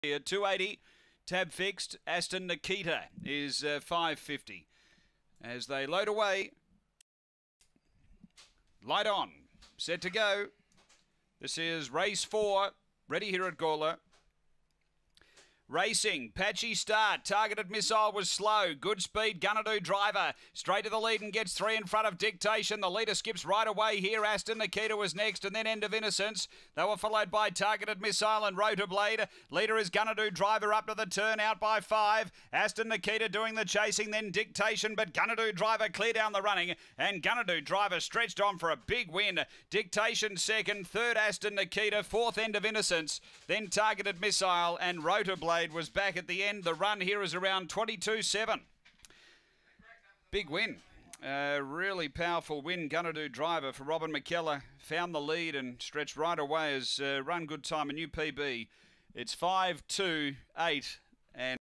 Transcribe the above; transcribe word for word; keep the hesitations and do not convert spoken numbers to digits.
At two eighty, tab fixed. Aston Nikita is uh, five fifty. As they load away, light on, set to go. This is race four, ready here at Gawler. Racing, patchy start, targeted missile was slow, good speed, Gunadoo driver, straight to the lead and gets three in front of Dictation. The leader skips right away here, Aston Nikita was next and then End of Innocence. They were followed by Targeted Missile and Rotorblade. Leader is Gunadoo driver up to the turn, out by five. Aston Nikita doing the chasing, then Dictation, but Gunadoo driver clear down the running and Gunadoo driver stretched on for a big win. Dictation second, third Aston Nikita, fourth End of Innocence, then Targeted Missile and Rotorblade was back at the end. The run here is around twenty-two seven. Big win. Uh, really powerful win. Gunadoo driver for Robin McKellar found the lead and stretched right away as uh, run good time, a new P B. It's five two eight. And